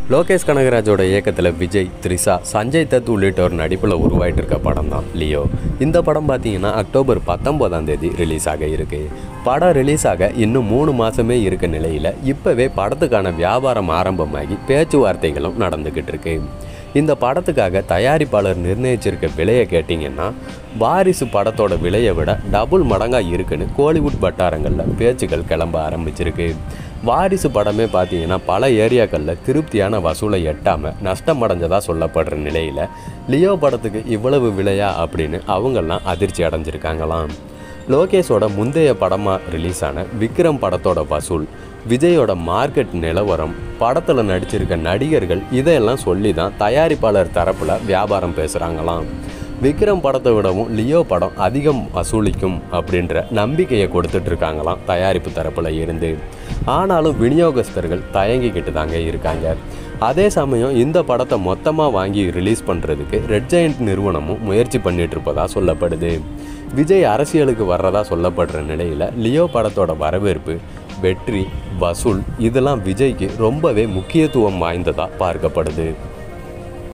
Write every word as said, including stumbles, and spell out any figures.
லோகேஷ் கனகராஜோட இயக்கத்தில் விஜய், த்ரிஷா, சஞ்சய் தத் உள்ளிட்டோர் நடிப்பில் உருவாயிட்டு இருக்க படம் தான் லியோ. இந்த படம் பார்த்தீங்கன்னா அக்டோபர் பத்தொன்பதாம் தேதி ரிலீஸ் ஆக இருக்கு. படம் ரிலீஸ் ஆக இன்னும் மூணு மாதமே இருக்க நிலையில் இப்போவே படத்துக்கான வியாபாரம் ஆரம்பமாகி பேச்சுவார்த்தைகளும் நடந்துக்கிட்டு இருக்கு. இந்த படத்துக்காக தயாரிப்பாளர் நிர்ணயிச்சிருக்க விலையை கேட்டிங்கன்னா வாரிசு படத்தோட விலையை விட டபுள் மடங்காக இருக்குன்னு கோலிவுட் வட்டாரங்களில் பேச்சுக்கள் கிளம்ப ஆரம்பிச்சிருக்கு. வாரிசு படமே பார்த்தீங்கன்னா பல ஏரியாக்களில் திருப்தியான வசூலை எட்டாமல் நஷ்டம் அடைஞ்சதாக சொல்லப்படுற நிலையில் லியோ படத்துக்கு இவ்வளவு விலையா அப்படின்னு அவங்கெல்லாம் அதிர்ச்சி அடைஞ்சிருக்காங்களாம். லோகேஷோட முந்தைய படமாக ரிலீஸ் ஆன விக்ரம் படத்தோட வசூல், விஜயோட மார்க்கெட் நிலவரம், படத்தில் நடிச்சிருக்க நடிகர்கள் இதையெல்லாம் சொல்லி தான் தயாரிப்பாளர் தரப்பில் வியாபாரம் பேசுகிறாங்களாம். விக்ரம் படத்தை விடவும் லியோ படம் அதிகம் வசூலிக்கும் அப்படின்ற நம்பிக்கையை கொடுத்துட்ருக்காங்களாம் தயாரிப்பு தரப்பில் இருந்து. ஆனாலும் விநியோகஸ்தர்கள் தயங்கிக்கிட்டு தாங்க இருக்காங்க. அதே சமயம் இந்த படத்தை மொத்தமாக வாங்கி ரிலீஸ் பண்ணுறதுக்கு ரெட் ஜெயண்ட் நிறுவனமும் முயற்சி பண்ணிட்டு இருப்பதா சொல்லப்படுது. விஜய் அரசியலுக்கு வர்றதா சொல்லப்படுற நிலையில் லியோ படத்தோட வரவேற்பு, வெற்றி, வசூல் இதெல்லாம் விஜய்க்கு ரொம்பவே முக்கியத்துவம் வாய்ந்ததாக பார்க்கப்படுது.